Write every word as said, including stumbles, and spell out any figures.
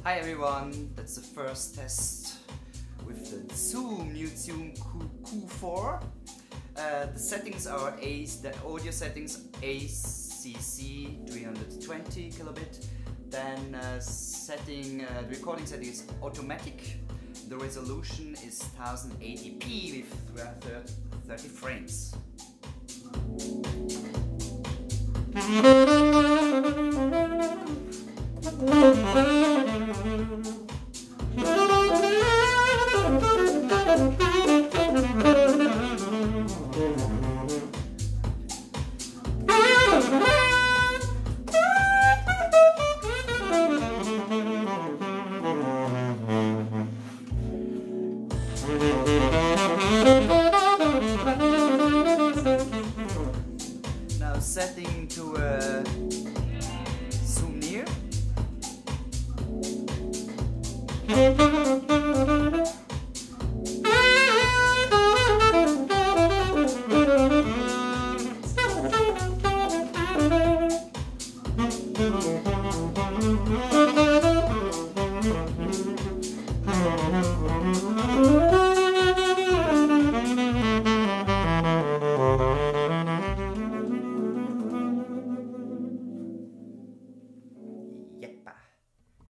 Hi everyone, that's the first test with the Zoom New Zoom Q four. Uh, the settings are A, the audio settings A C C three hundred twenty kilobit. Then uh, setting uh, the recording setting is automatic. The resolution is ten eighty p with thirty frames. Now setting to uh, zoom near.